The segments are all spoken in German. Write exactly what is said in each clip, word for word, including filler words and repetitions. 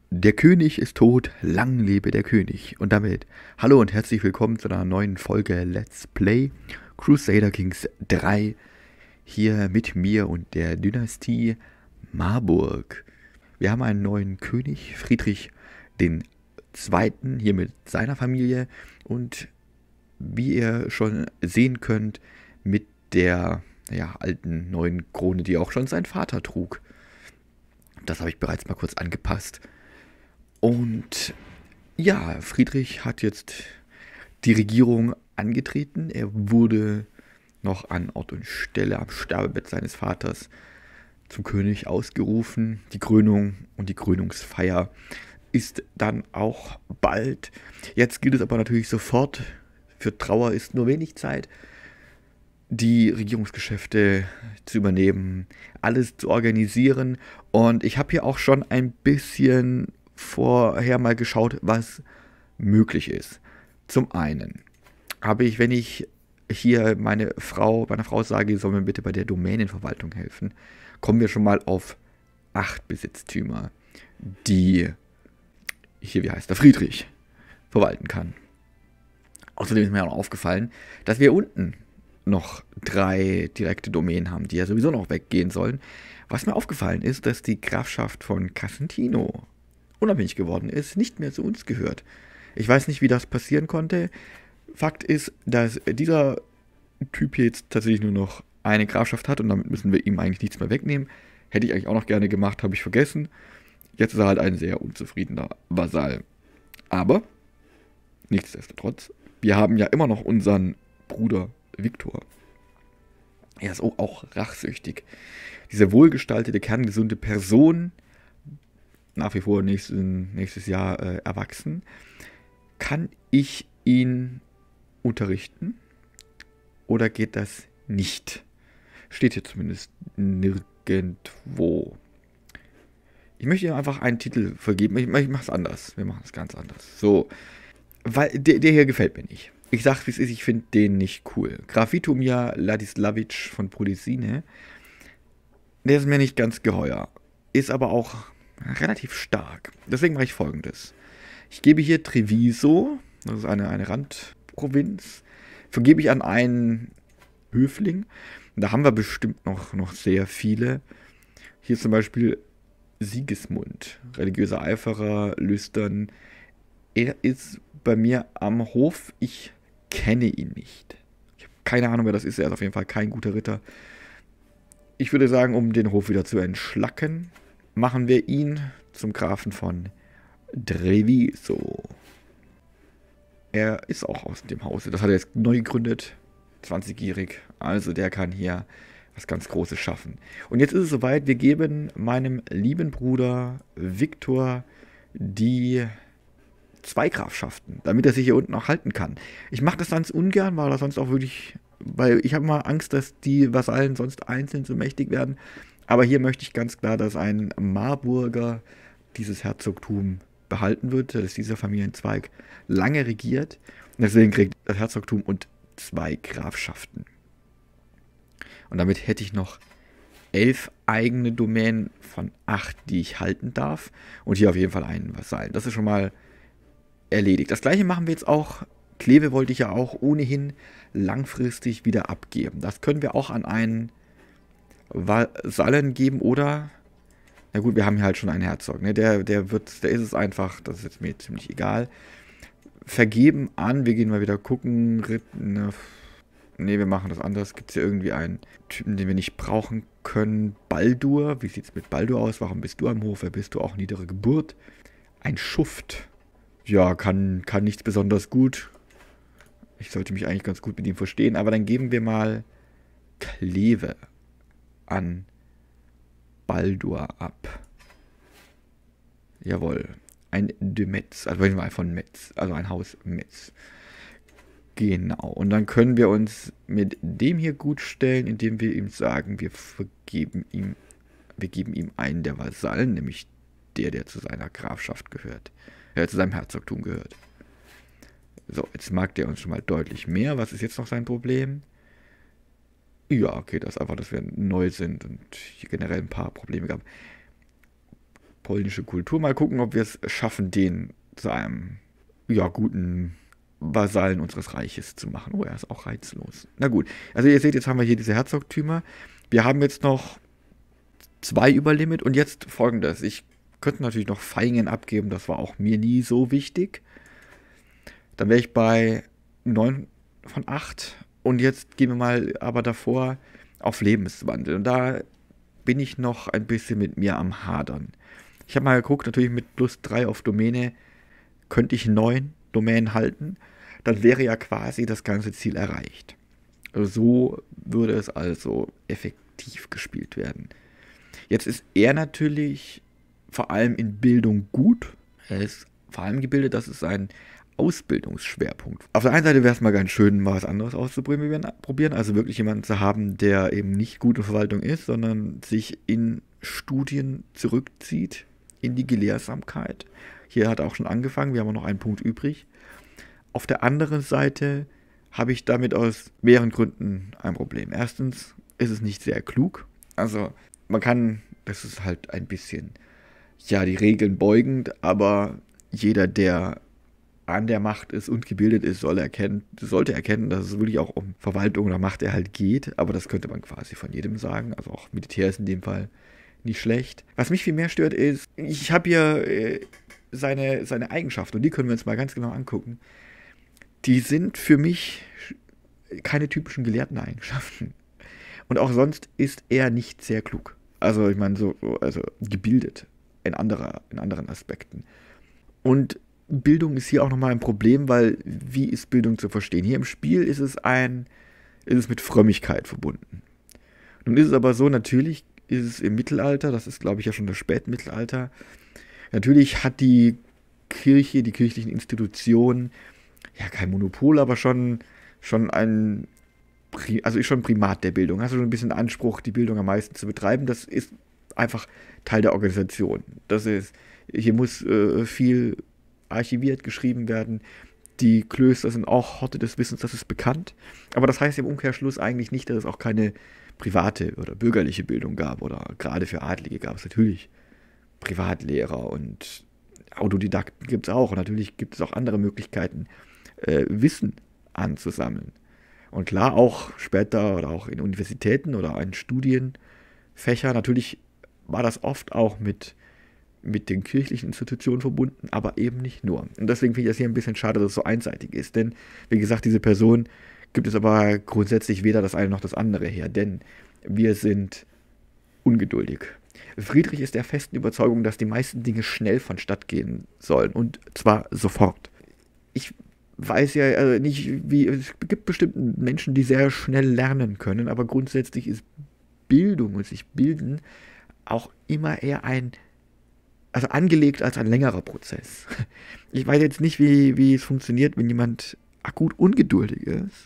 Der König ist tot, lang lebe der König. Und damit hallo und herzlich willkommen zu einer neuen Folge Let's Play Crusader Kings drei. Hier mit mir und der Dynastie Marburg. Wir haben einen neuen König, Friedrich den Zweiten, hier mit seiner Familie. Und wie ihr schon sehen könnt, mit der ja, alten neuen Krone, die auch schon sein Vater trug. Das habe ich bereits mal kurz angepasst. Und ja, Friedrich hat jetzt die Regierung angetreten. Er wurde noch an Ort und Stelle am Sterbebett seines Vaters zum König ausgerufen. Die Krönung und die Krönungsfeier ist dann auch bald. Jetzt gilt es aber natürlich sofort, für Trauer ist nur wenig Zeit, die Regierungsgeschäfte zu übernehmen, alles zu organisieren. Und ich habe hier auch schon ein bisschen vorher mal geschaut, was möglich ist. Zum einen habe ich, wenn ich hier meine Frau, meiner Frau sage, soll mir bitte bei der Domänenverwaltung helfen, kommen wir schon mal auf acht Besitztümer, die hier, wie heißt der, Friedrich verwalten kann. Außerdem ist mir auch aufgefallen, dass wir unten noch drei direkte Domänen haben, die ja sowieso noch weggehen sollen. Was mir aufgefallen ist, dass die Grafschaft von Casentino unabhängig geworden ist, nicht mehr zu uns gehört. Ich weiß nicht, wie das passieren konnte. Fakt ist, dass dieser Typ hier jetzt tatsächlich nur noch eine Grafschaft hat und damit müssen wir ihm eigentlich nichts mehr wegnehmen. Hätte ich eigentlich auch noch gerne gemacht, habe ich vergessen. Jetzt ist er halt ein sehr unzufriedener Vasall. Aber, nichtsdestotrotz, wir haben ja immer noch unseren Bruder Viktor. Er ist auch rachsüchtig. Diese wohlgestaltete, kerngesunde Person, nach wie vor nächsten, nächstes Jahr äh, erwachsen, kann ich ihn unterrichten oder geht das nicht? Steht hier zumindest nirgendwo. Ich möchte ihm einfach einen Titel vergeben. Ich, ich mache es anders. Wir machen es ganz anders. So, weil der, der hier gefällt mir nicht. Ich sag, wie es ist, ich finde den nicht cool. Graf Vitomir Ladislavic von Polisine, der ist mir nicht ganz geheuer. Ist aber auch relativ stark. Deswegen mache ich Folgendes. Ich gebe hier Treviso, das ist eine, eine Randprovinz, vergebe ich an einen Höfling. Da haben wir bestimmt noch, noch sehr viele. Hier zum Beispiel Sigismund, religiöser Eiferer, lüstern. Er ist bei mir am Hof. Ich kenne ihn nicht. Ich habe keine Ahnung, wer das ist. Er ist auf jeden Fall kein guter Ritter. Ich würde sagen, um den Hof wieder zu entschlacken, machen wir ihn zum Grafen von Treviso. Er ist auch aus dem Hause. Das hat er jetzt neu gegründet. zwanzigjährig. Also der kann hier was ganz Großes schaffen. Und jetzt ist es soweit. Wir geben meinem lieben Bruder Viktor die zwei Grafschaften, damit er sich hier unten auch halten kann. Ich mache das ganz ungern, weil das sonst auch wirklich, weil ich habe mal Angst, dass die Vasallen sonst einzeln so mächtig werden. Aber hier möchte ich ganz klar, dass ein Marburger dieses Herzogtum behalten wird, dass dieser Familienzweig lange regiert. Und deswegen kriegt das Herzogtum und zwei Grafschaften. Und damit hätte ich noch elf eigene Domänen von acht, die ich halten darf. Und hier auf jeden Fall einen Vasallen. Das ist schon mal erledigt. Das gleiche machen wir jetzt auch. Kleve wollte ich ja auch ohnehin langfristig wieder abgeben. Das können wir auch an einen Vasallen geben oder, na gut, wir haben hier halt schon einen Herzog, ne? Der, der wird, der ist es einfach, das ist jetzt mir ziemlich egal. Vergeben an, wir gehen mal wieder gucken, ne, ne, wir machen das anders. Gibt es hier irgendwie einen Typen, den wir nicht brauchen können? Baldur, wie sieht es mit Baldur aus? Warum bist du am Hof? Wer bist du? Auch niedere Geburt. Ein Schuft. Ja, kann, kann nichts besonders gut. Ich sollte mich eigentlich ganz gut mit ihm verstehen, aber dann geben wir mal Kleve an Baldur ab. Jawohl. Ein de Metz, also mal von Metz, also ein Haus Metz. Genau. Und dann können wir uns mit dem hier gut stellen, indem wir ihm sagen, wir vergeben ihm, wir geben ihm einen der Vasallen, nämlich der, der zu seiner Grafschaft gehört, äh, zu seinem Herzogtum gehört. So, jetzt mag der uns schon mal deutlich mehr. Was ist jetzt noch sein Problem? Ja, okay, das ist einfach, dass wir neu sind und hier generell ein paar Probleme gab. polnische Kultur. Mal gucken, ob wir es schaffen, den zu einem ja, guten Vasallen unseres Reiches zu machen. Oh, er ist auch reizlos. Na gut, also ihr seht, jetzt haben wir hier diese Herzogtümer. Wir haben jetzt noch zwei über Limit und jetzt folgendes. Ich könnte natürlich noch Feingen abgeben, das war auch mir nie so wichtig. Dann wäre ich bei neun von acht und jetzt gehen wir mal aber davor auf Lebenswandel. Und da bin ich noch ein bisschen mit mir am Hadern. Ich habe mal geguckt, natürlich mit plus drei auf Domäne könnte ich neun Domänen halten. Dann wäre ja quasi das ganze Ziel erreicht. So würde es also effektiv gespielt werden. Jetzt ist er natürlich vor allem in Bildung gut. Er ist vor allem gebildet, das ist ein Ausbildungsschwerpunkt. Auf der einen Seite wäre es mal ganz schön, mal was anderes auszuprobieren. Also wirklich jemanden zu haben, der eben nicht gut in Verwaltung ist, sondern sich in Studien zurückzieht, in die Gelehrsamkeit. Hier hat er auch schon angefangen, wir haben noch einen Punkt übrig. Auf der anderen Seite habe ich damit aus mehreren Gründen ein Problem. Erstens ist es nicht sehr klug. Also man kann, das ist halt ein bisschen, ja, die Regeln beugend, aber jeder, der an der Macht ist und gebildet ist, soll erkennen, sollte erkennen, dass es wirklich auch um Verwaltung oder Macht halt geht. Aber das könnte man quasi von jedem sagen. Also auch Militär ist in dem Fall nicht schlecht. Was mich viel mehr stört ist, ich habe hier äh, seine, seine Eigenschaften und die können wir uns mal ganz genau angucken. Die sind für mich keine typischen gelehrten Eigenschaften. Und auch sonst ist er nicht sehr klug. Also ich meine, so, also gebildet in, anderer, in anderen Aspekten. Und Bildung ist hier auch nochmal ein Problem, weil wie ist Bildung zu verstehen? Hier im Spiel ist es ein, ist es mit Frömmigkeit verbunden. Nun ist es aber so, natürlich ist es im Mittelalter, das ist glaube ich ja schon das Spätmittelalter, natürlich hat die Kirche, die kirchlichen Institutionen, ja kein Monopol, aber schon, schon ein, also ist schon ein Primat der Bildung. Hast du schon ein bisschen Anspruch, die Bildung am meisten zu betreiben, das ist einfach Teil der Organisation. Das ist, hier muss äh, viel archiviert, geschrieben werden. Die Klöster sind auch Horte des Wissens, das ist bekannt. Aber das heißt im Umkehrschluss eigentlich nicht, dass es auch keine private oder bürgerliche Bildung gab oder gerade für Adlige gab es natürlich Privatlehrer und Autodidakten gibt es auch. Und natürlich gibt es auch andere Möglichkeiten, äh, Wissen anzusammeln. Und klar, auch später oder auch in Universitäten oder in Studienfächern, natürlich war das oft auch mit mit den kirchlichen Institutionen verbunden, aber eben nicht nur. Und deswegen finde ich das hier ein bisschen schade, dass es so einseitig ist. Denn, wie gesagt, diese Person gibt es aber grundsätzlich weder das eine noch das andere her. Denn wir sind ungeduldig. Friedrich ist der festen Überzeugung, dass die meisten Dinge schnell vonstatt gehen sollen. Und zwar sofort. Ich weiß ja äh, nicht, wie, es gibt bestimmt Menschen, die sehr schnell lernen können, aber grundsätzlich ist Bildung und sich bilden auch immer eher ein Also angelegt als ein längerer Prozess. Ich weiß jetzt nicht, wie, wie es funktioniert, wenn jemand akut ungeduldig ist,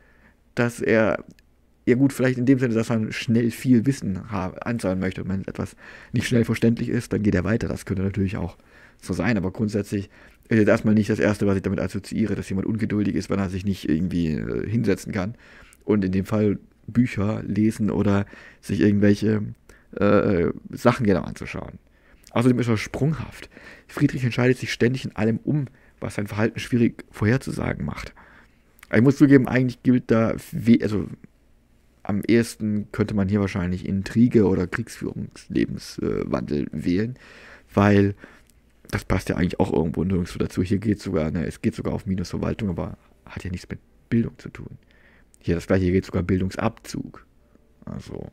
dass er, ja gut, vielleicht in dem Sinne, dass man schnell viel Wissen haben, ansammeln möchte und wenn etwas nicht schnell verständlich ist, dann geht er weiter. Das könnte natürlich auch so sein, aber grundsätzlich ist jetzt erstmal nicht das Erste, was ich damit assoziiere, dass jemand ungeduldig ist, wenn er sich nicht irgendwie äh, hinsetzen kann und in dem Fall Bücher lesen oder sich irgendwelche äh, Sachen genau anzuschauen. Außerdem ist er sprunghaft. Friedrich entscheidet sich ständig in allem um, was sein Verhalten schwierig vorherzusagen macht. Ich muss zugeben, eigentlich gilt da, also am ehesten könnte man hier wahrscheinlich Intrige oder Kriegsführungslebenswandel wählen, weil das passt ja eigentlich auch irgendwo nirgendwo dazu. Hier geht sogar, ne, es geht sogar auf Minusverwaltung, aber hat ja nichts mit Bildung zu tun. Hier das gleiche, hier geht sogar Bildungsabzug. Also.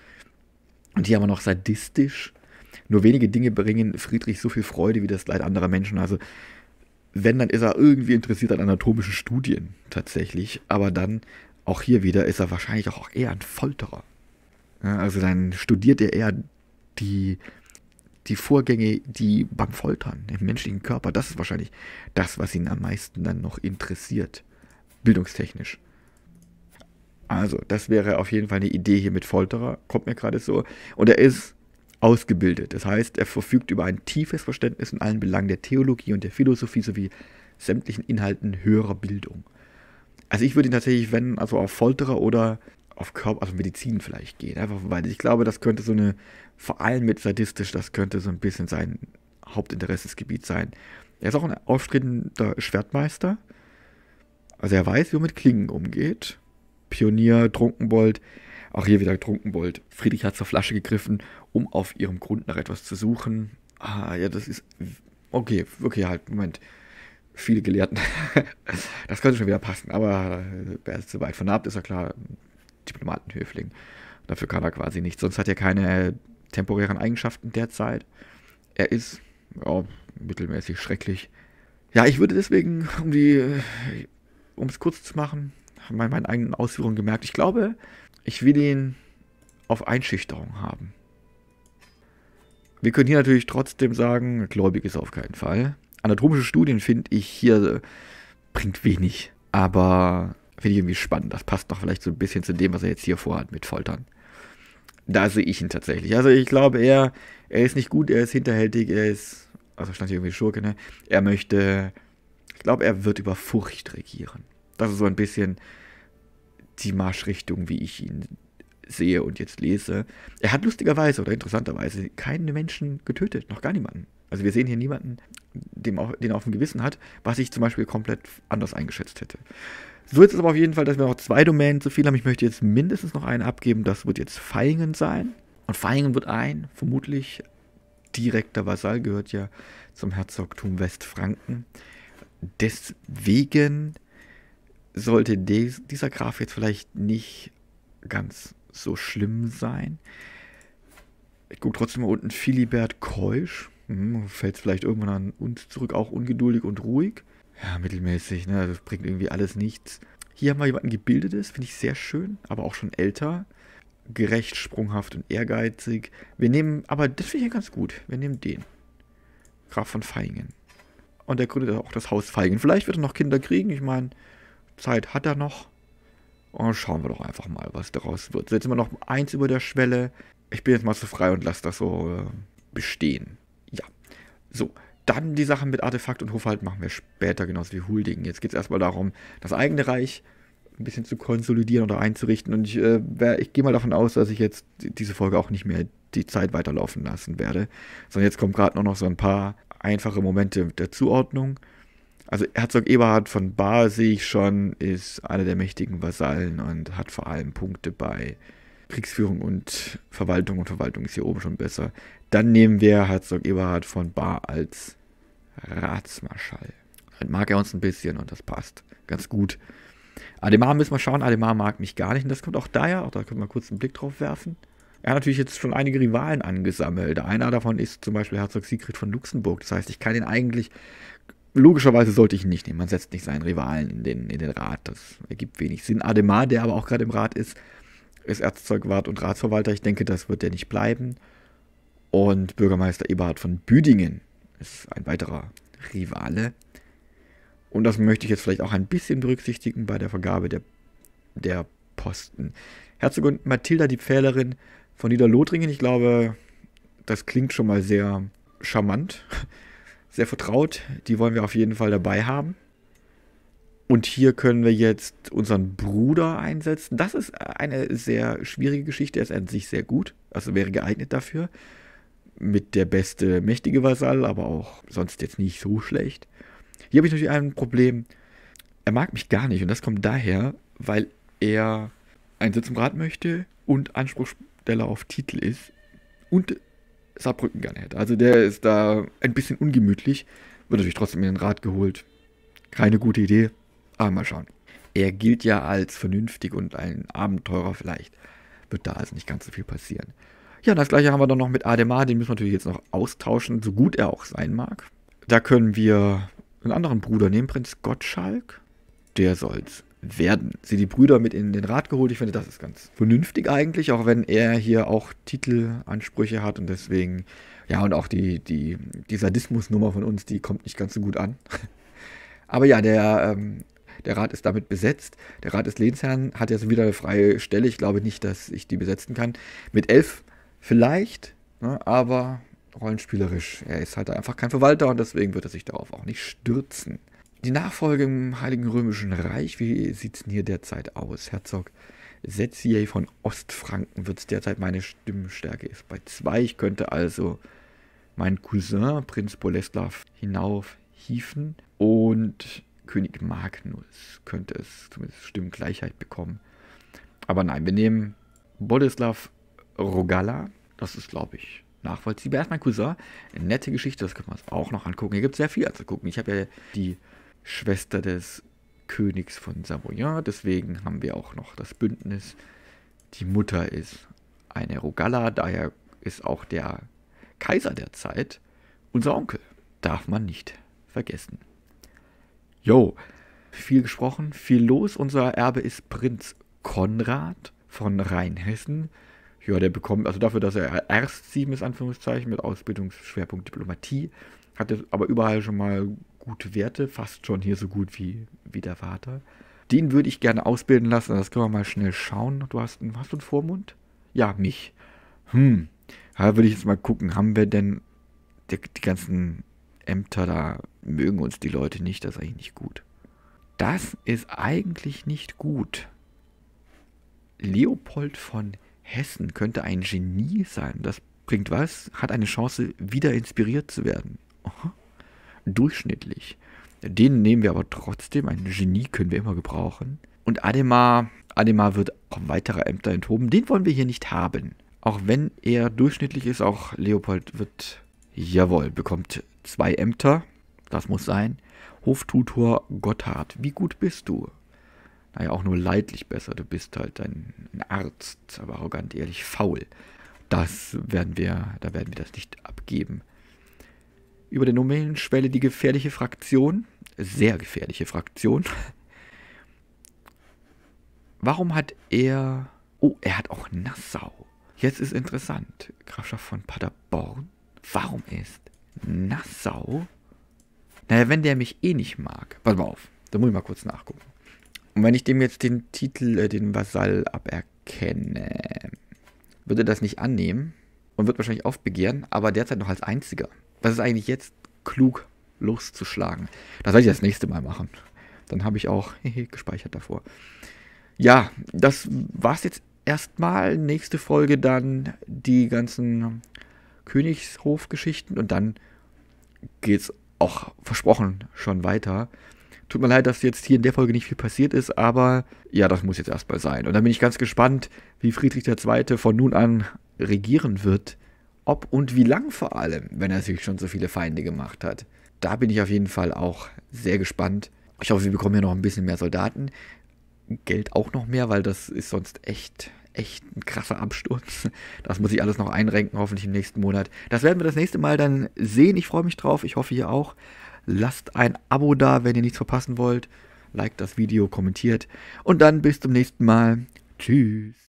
Und hier haben wir noch sadistisch. Nur wenige Dinge bringen Friedrich so viel Freude wie das Leid anderer Menschen. Also wenn, dann ist er irgendwie interessiert an anatomischen Studien tatsächlich. Aber dann, auch hier wieder, ist er wahrscheinlich auch eher ein Folterer. Ja, also dann studiert er eher die, die Vorgänge, die beim Foltern im menschlichen Körper, das ist wahrscheinlich das, was ihn am meisten dann noch interessiert. Bildungstechnisch. Also, das wäre auf jeden Fall eine Idee hier mit Folterer. Kommt mir gerade so. Und er ist ausgebildet. Das heißt, er verfügt über ein tiefes Verständnis in allen Belangen der Theologie und der Philosophie sowie sämtlichen Inhalten höherer Bildung. Also ich würde ihn tatsächlich, wenn, also auf Folterer oder auf Körper, also Medizin vielleicht gehen. Einfach weil ich glaube, das könnte so eine, vor allem mit sadistisch, das könnte so ein bisschen sein Hauptinteressesgebiet sein. Er ist auch ein aufstrebender Schwertmeister. Also er weiß, wie man mit Klingen umgeht. Pionier, Trunkenbold, auch hier wieder Trunkenbold. Friedrich hat zur Flasche gegriffen, um auf ihrem Grund nach etwas zu suchen. Ah, ja, das ist, okay, okay, halt, Moment. Viele Gelehrten. Das könnte schon wieder passen, aber wer ist zu weit vernarbt, ist ja klar, Diplomatenhöfling. Dafür kann er quasi nichts. Sonst hat er keine temporären Eigenschaften derzeit. Er ist ja, mittelmäßig schrecklich. Ja, ich würde deswegen, um die, um es kurz zu machen, bei meinen eigenen Ausführungen gemerkt, ich glaube, ich will ihn auf Einschüchterung haben. Wir können hier natürlich trotzdem sagen, gläubig ist er auf keinen Fall. Anatomische Studien finde ich hier, äh, bringt wenig, aber finde ich irgendwie spannend. Das passt doch vielleicht so ein bisschen zu dem, was er jetzt hier vorhat mit Foltern. Da sehe ich ihn tatsächlich. Also ich glaube, er, er ist nicht gut, er ist hinterhältig, er ist, also stand hier irgendwie Schurke, ne? Er möchte, ich glaube, er wird über Furcht regieren. Das ist so ein bisschen die Marschrichtung, wie ich ihn sehe und jetzt lese. Er hat lustigerweise oder interessanterweise keine Menschen getötet, noch gar niemanden. Also wir sehen hier niemanden, dem auch, den er auf dem Gewissen hat, was ich zum Beispiel komplett anders eingeschätzt hätte. So ist es aber auf jeden Fall, dass wir noch zwei Domänen zu viel haben. Ich möchte jetzt mindestens noch einen abgeben, das wird jetzt Vaihingen sein. Und Vaihingen wird ein, vermutlich direkter Vasall, gehört ja zum Herzogtum Westfranken. Deswegen sollte des, dieser Graf jetzt vielleicht nicht ganz so schlimm sein. Ich gucke trotzdem mal unten, Philibert Keusch. Hm, fällt es vielleicht irgendwann an uns zurück, auch ungeduldig und ruhig. Ja, mittelmäßig, ne? Das bringt irgendwie alles nichts. Hier haben wir jemanden Gebildetes, finde ich sehr schön, aber auch schon älter. Gerecht, sprunghaft und ehrgeizig. Wir nehmen, aber das finde ich ja ganz gut. Wir nehmen den. Graf von Vaihingen. Und der gründet auch das Haus Vaihingen. Vielleicht wird er noch Kinder kriegen. Ich meine, Zeit hat er noch. Und schauen wir doch einfach mal, was daraus wird. So, jetzt sind wir noch eins über der Schwelle. Ich bin jetzt mal so frei und lasse das so äh, bestehen. Ja. So, dann die Sachen mit Artefakt und Hofhalt machen wir später, genauso wie Huldigen. Jetzt geht es erstmal darum, das eigene Reich ein bisschen zu konsolidieren oder einzurichten. Und ich, äh, ich gehe mal davon aus, dass ich jetzt diese Folge auch nicht mehr die Zeit weiterlaufen lassen werde. Sondern jetzt kommen gerade noch so ein paar einfache Momente der Zuordnung. Also Herzog Eberhard von Bar, sehe ich schon, ist einer der mächtigen Vasallen und hat vor allem Punkte bei Kriegsführung und Verwaltung. Und Verwaltung ist hier oben schon besser. Dann nehmen wir Herzog Eberhard von Bar als Ratsmarschall. Dann mag er uns ein bisschen und das passt ganz gut. Adhemar müssen wir schauen. Adhemar mag mich gar nicht und das kommt auch daher, auch da können wir kurz einen Blick drauf werfen. Er hat natürlich jetzt schon einige Rivalen angesammelt. Einer davon ist zum Beispiel Herzog Siegfried von Luxemburg. Das heißt, ich kann ihn eigentlich, logischerweise sollte ich ihn nicht nehmen. Man setzt nicht seinen Rivalen in den, in den Rat. Das ergibt wenig Sinn. Adhemar, der aber auch gerade im Rat ist, ist Erzzeugwart und Ratsverwalter. Ich denke, das wird der nicht bleiben. Und Bürgermeister Eberhard von Büdingen ist ein weiterer Rivale. Und das möchte ich jetzt vielleicht auch ein bisschen berücksichtigen bei der Vergabe der, der Posten. Herzogin Mathilda, die Pfählerin von Niederlothringen. Ich glaube, das klingt schon mal sehr charmant, sehr vertraut. Die wollen wir auf jeden Fall dabei haben. Und hier können wir jetzt unseren Bruder einsetzen. Das ist eine sehr schwierige Geschichte. Er ist an sich sehr gut, also wäre geeignet dafür. Mit der beste mächtige Vasall, aber auch sonst jetzt nicht so schlecht. Hier habe ich natürlich ein Problem. Er mag mich gar nicht und das kommt daher, weil er einen Sitz im Rat möchte und Anspruchsteller auf Titel ist und Saarbrücken gerne hätte. Also der ist da ein bisschen ungemütlich, wird natürlich trotzdem in den Rat geholt. Keine gute Idee, aber mal schauen. Er gilt ja als vernünftig und ein Abenteurer, vielleicht wird da also nicht ganz so viel passieren. Ja, das gleiche haben wir dann noch mit Adhemar, den müssen wir natürlich jetzt noch austauschen, so gut er auch sein mag. Da können wir einen anderen Bruder nehmen, Prinz Gottschalk. Der soll's werden. Sie die Brüder mit in den Rat geholt. Ich finde, das ist ganz vernünftig eigentlich, auch wenn er hier auch Titelansprüche hat und deswegen, ja, und auch die, die, die Sadismusnummer von uns, die kommt nicht ganz so gut an. Aber ja, der, ähm, der Rat ist damit besetzt. Der Rat des Lehnsherrn hat jetzt wieder eine freie Stelle. Ich glaube nicht, dass ich die besetzen kann. Mit elf vielleicht, ne, aber rollenspielerisch. Er ist halt einfach kein Verwalter und deswegen wird er sich darauf auch nicht stürzen. Die Nachfolge im Heiligen Römischen Reich, wie sieht es denn hier derzeit aus? Herzog Setzier von Ostfranken wird es derzeit meine Stimmstärke ist bei zwei. Ich könnte also meinen Cousin, Prinz Boleslav, hinaufhieven und König Magnus könnte es zumindest Stimmgleichheit bekommen. Aber nein, wir nehmen Boleslav Rogalla. Das ist, glaube ich, nachvollziehbar. Er ist mein Cousin. Eine nette Geschichte, das können wir uns auch noch angucken. Hier gibt es sehr viel anzugucken. Ich habe ja die Schwester des Königs von Savoyen, deswegen haben wir auch noch das Bündnis. Die Mutter ist eine Rogalla, daher ist auch der Kaiser der Zeit unser Onkel. Darf man nicht vergessen. Jo, viel gesprochen, viel los. Unser Erbe ist Prinz Konrad von Rheinhessen. Ja, der bekommt, also dafür, dass er erst sieben ist, Anführungszeichen, mit Ausbildungsschwerpunkt Diplomatie, hatte aber überall schon mal gute Werte, fast schon hier so gut wie, wie der Vater. Den würde ich gerne ausbilden lassen, das können wir mal schnell schauen. Du hast, hast du einen Vormund? Ja, mich. Hm, da würde ich jetzt mal gucken, haben wir denn die, die ganzen Ämter da, mögen uns die Leute nicht, das ist eigentlich nicht gut. Das ist eigentlich nicht gut. Leopold von Hessen könnte ein Genie sein. Das bringt was? Hat eine Chance, wieder inspiriert zu werden. Aha. Durchschnittlich. Den nehmen wir aber trotzdem. Ein Genie können wir immer gebrauchen. Und Ademar, Ademar wird auch weitere Ämter enthoben. Den wollen wir hier nicht haben. Auch wenn er durchschnittlich ist, auch Leopold wird, jawohl, bekommt zwei Ämter. Das muss sein. Hoftutor Gotthard. Wie gut bist du? Naja, auch nur leidlich besser. Du bist halt ein, ein Arzt, aber arrogant, ehrlich, faul. Das werden wir, da werden wir das nicht abgeben. Über der Nomenschwelle die gefährliche Fraktion. Sehr gefährliche Fraktion. Warum hat er... Oh, er hat auch Nassau. Jetzt ist interessant. Grafschaft von Paderborn. Warum ist Nassau... Naja, wenn der mich eh nicht mag... Pass mal auf, da muss ich mal kurz nachgucken. Und wenn ich dem jetzt den Titel, äh, den Vasall aberkenne, würde das nicht annehmen und wird wahrscheinlich aufbegehren, aber derzeit noch als einziger. Was ist eigentlich jetzt klug loszuschlagen? Das soll ich das nächste Mal machen. Dann habe ich auch gespeichert davor. Ja, das war's jetzt erstmal. Nächste Folge dann die ganzen Königshofgeschichten und dann geht's auch versprochen schon weiter. Tut mir leid, dass jetzt hier in der Folge nicht viel passiert ist, aber ja, das muss jetzt erstmal sein. Und dann bin ich ganz gespannt, wie Friedrich der Zweite von nun an regieren wird. Ob und wie lang vor allem, wenn er sich schon so viele Feinde gemacht hat. Da bin ich auf jeden Fall auch sehr gespannt. Ich hoffe, wir bekommen ja noch ein bisschen mehr Soldaten. Geld auch noch mehr, weil das ist sonst echt, echt ein krasser Absturz. Das muss ich alles noch einrenken, hoffentlich im nächsten Monat. Das werden wir das nächste Mal dann sehen. Ich freue mich drauf. Ich hoffe, ihr auch. Lasst ein Abo da, wenn ihr nichts verpassen wollt. Liked das Video, kommentiert. Und dann bis zum nächsten Mal. Tschüss.